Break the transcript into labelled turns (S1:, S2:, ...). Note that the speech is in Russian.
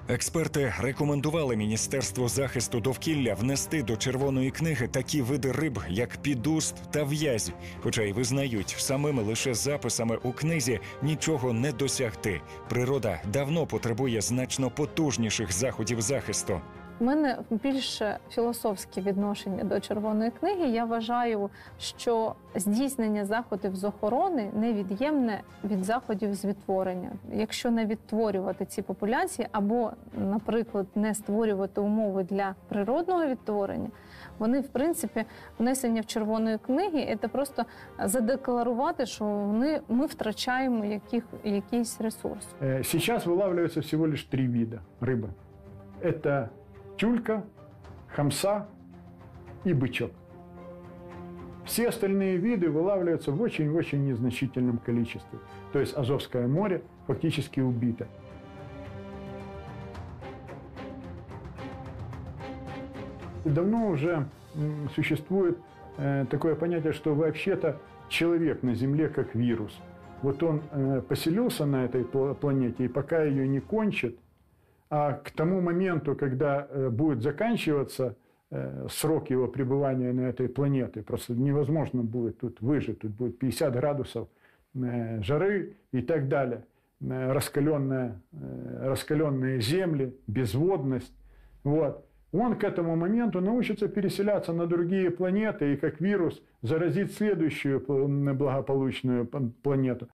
S1: Експерти рекомендували Міністерству захисту довкілля внести до Червоної книги такі види риб, як підуст та в'язь. Хоча й визнають, самими лише записами у книзі нічого не досягти. Природа давно потребує значно потужніших заходів захисту.
S2: У мене більше філософське відношення до Червоної книги. Я вважаю, що здійснення заходів з охорони невід'ємне від заходів з відтворення. Якщо не відтворювати ці популяції або, наприклад, не створювати умови для природного відтворення, вони, в принципі, внесення в Червоної книги – це просто задекларувати, що ми втрачаємо якийсь ресурс.
S3: Сейчас вылавливается всего лишь 3 вида рыбы. Это тюлька, хамса и бычок. Все остальные виды вылавливаются в очень-очень незначительном количестве. То есть Азовское море фактически убито. Давно уже существует такое понятие, что вообще-то человек на Земле как вирус. Вот он поселился на этой планете, и пока ее не кончит, а к тому моменту, когда будет заканчиваться срок его пребывания на этой планете, просто невозможно будет тут выжить, тут будет 50 градусов жары и так далее, раскаленные земли, безводность. Вот. Он к этому моменту научится переселяться на другие планеты и как вирус заразит следующую благополучную планету.